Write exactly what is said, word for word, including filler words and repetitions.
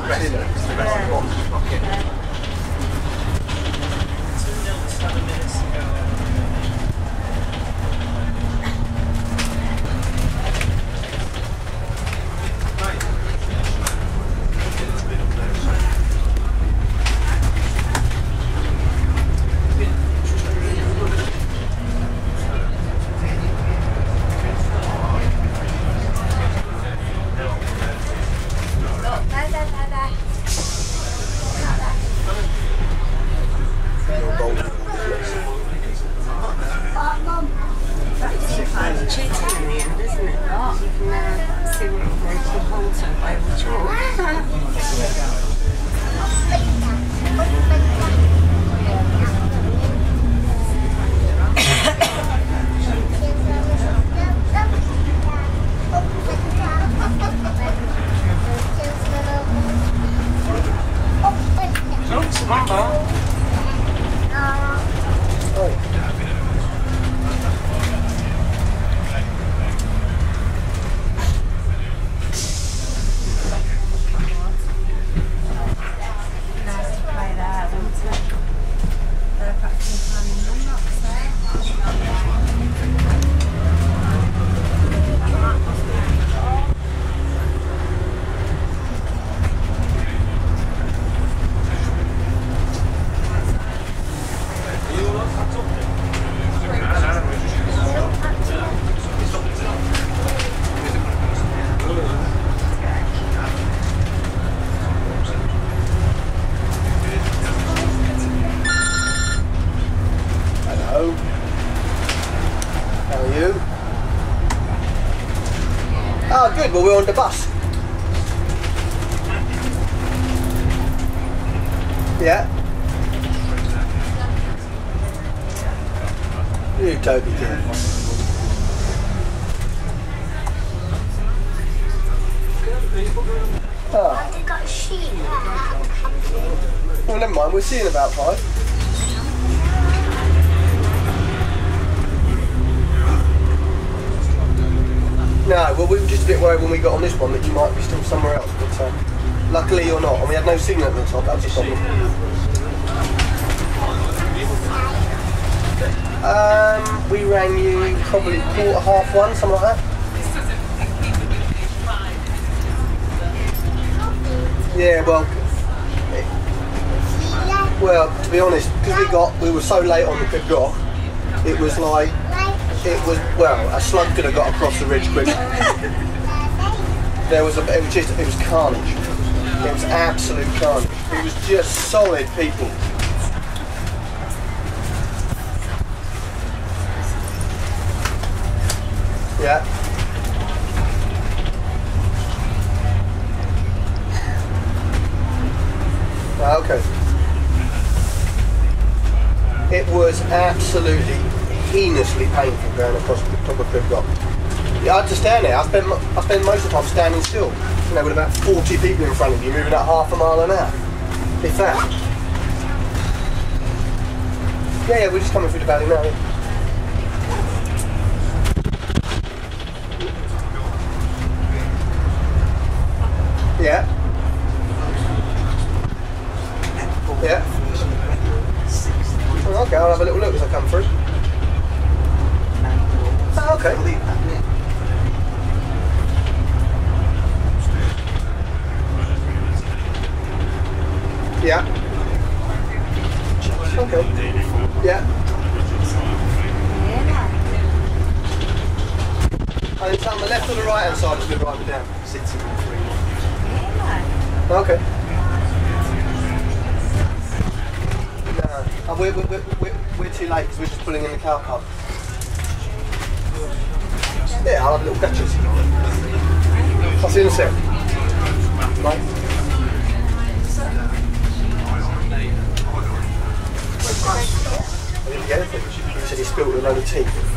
rest of it, the rest of the box was not in. Well, we're on the bus. Yeah. You Toby dear. Oh. I've got a sheet there. Well, never mind. We'll see you in about five. No, well, we were just a bit worried when we got on this one that you might be still somewhere else, but uh, luckily you're not, and we had no signal at the top, that was a problem. Um, we rang you probably quarter half one, something like that. Yeah, well, it, well, to be honest, because we got, we were so late on the Pibgoch, it was like, it was, well, a slug could have got across the ridge quick. There was a, it was just, it was carnage. It was absolute carnage. It was just solid people. Yeah. Ah, okay. It was absolutely heinously painful going across the top of Pibgoch. Yeah, I had to stand there. I spent, I spent most of the time standing still. You know, with about forty people in front of you, moving at half a mile an hour. If that. Yeah, yeah, we're just coming through the valley now. Yeah. Yeah. Yeah. Okay, I'll have a little look as I come through. Oh, okay. Yeah. Okay. Yeah. And it's on the left or the right hand side as we write it down? Sitting on three. Okay. No. We're, we're, we're, we're too late because we're just pulling in the car park. Yeah, I'll have a little catches. I'll see you in a sec. Right. I didn't get anything. He said he spilled a load of tea.